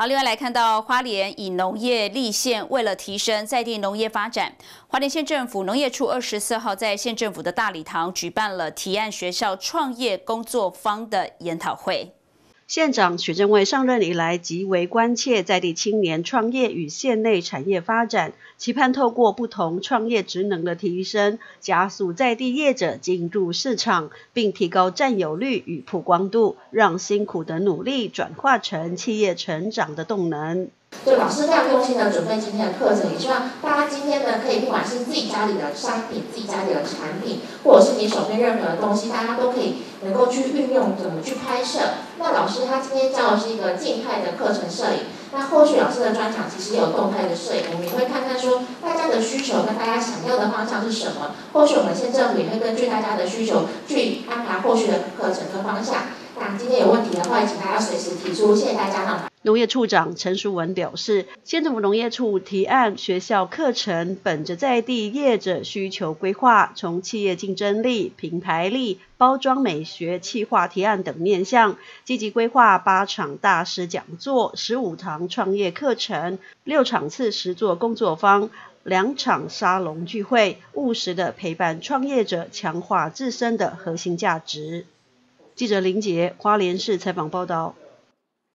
好，另外来看到花莲以农业立县，为了提升在地农业发展，花莲县政府农业处24号在县政府的大礼堂举办了提案学校创业工作坊的研讨会。 县长许正蔚上任以来，极为关切在地青年创业与县内产业发展，期盼透过不同创业职能的提升，加速在地业者进入市场，并提高占有率与曝光度，让辛苦的努力转化成企业成长的动能。 就老师非常用心的准备今天的课程，也希望大家今天呢，可以不管是自己家里的商品、自己家里的产品，或者是你手边任何的东西，大家都可以能够去运用，怎么去拍摄。那老师他今天教的是一个静态的课程摄影，那后续老师的专场其实也有动态的摄影，我们也会看看说大家的需求跟大家想要的方向是什么。后续我们县政府也会根据大家的需求去安排后续的课程跟方向。那今天有问题的话，也请大家随时提出，谢谢大家。 农业处长陈淑文表示，县政府农业处提案学校课程本着在地业者需求规划，从企业竞争力、品牌力、包装美学、企划提案等面向，积极规划8场大师讲座、15堂创业课程、6场次实作工作坊、2场沙龙聚会，务实的陪伴创业者，强化自身的核心价值。记者林杰花莲市采访报道。